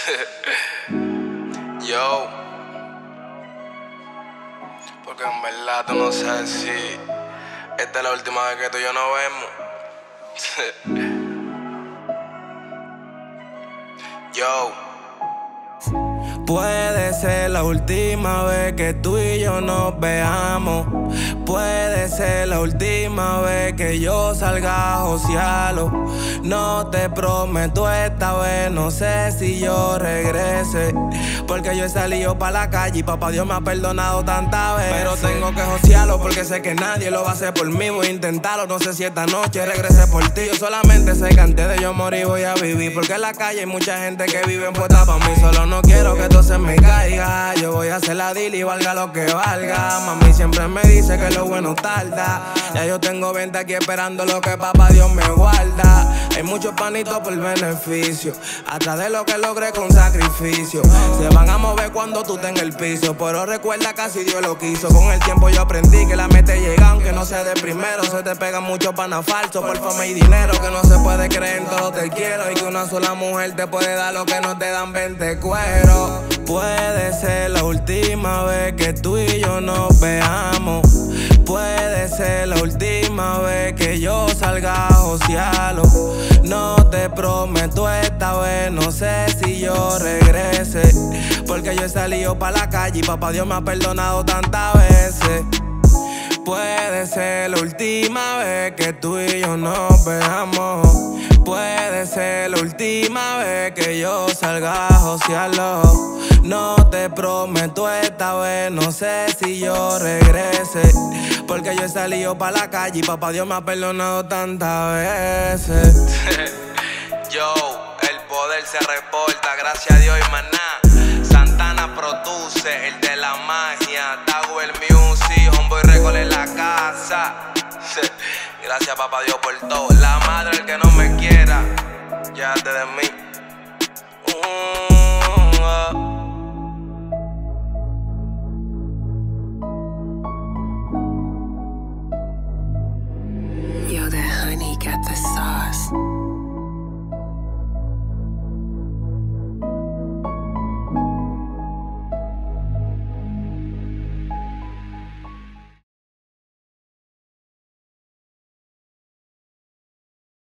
Yo, porque en verdad tú no sabes si esta es la última vez que tú y yo nos vemos. Yo. Puede ser la última vez que tú y yo nos veamos. Puede ser la última vez que yo salga a josearlo. No te prometo esta vez, no sé si yo regrese, porque yo he salido pa' la calle y papá Dios me ha perdonado tantas veces. Pero tengo que josearlo porque sé que nadie lo va a hacer por mí. Voy a intentarlo, no sé si esta noche regrese por ti. Yo solamente sé que antes de yo morir voy a vivir, porque en la calle hay mucha gente que vive puesta pa' mí. Solo no quiero que todo se me caiga. Yo voy a hacer la deal y valga lo que valga. Mami siempre me dice que lo bueno tarda. Ya yo tengo 20 aquí esperando lo que papá Dios me guarda. Hay muchos panitos por beneficio, atrás de lo que logré con sacrificio. Se van a mover cuando tú estés en el piso, pero recuerda que así Dios lo quiso. Con el tiempo yo aprendí que la meta llega, aunque no sea de primero. Se te pegan muchos panas falsos por fama y dinero, que no se puede creer en todo te quiero, y que una sola mujer te puede dar lo que no te dan 20 cueros. Puede ser la última vez que tú y yo nos veamos. Puede ser la última vez que yo salga a josearlo. No te prometo esta vez, no sé si yo regrese, porque yo he salido pa' la calle y papá Dios me ha perdonado tantas veces. Puede ser la última vez que tú y yo nos veamos. Puede ser la última vez que yo salga a josearlo. No te prometo esta vez, no sé si yo regrese, porque yo he salido pa' la calle y papá Dios me ha perdonado tantas veces. Yo, el poder se reporta, gracias a Dios y más nada. Santana produce, el de la magia. Tower Music, Homeboy Record en la casa. Gracias papá Dios por todo. La madre el que no me quiera, llévate de mí. Yo, that honey got the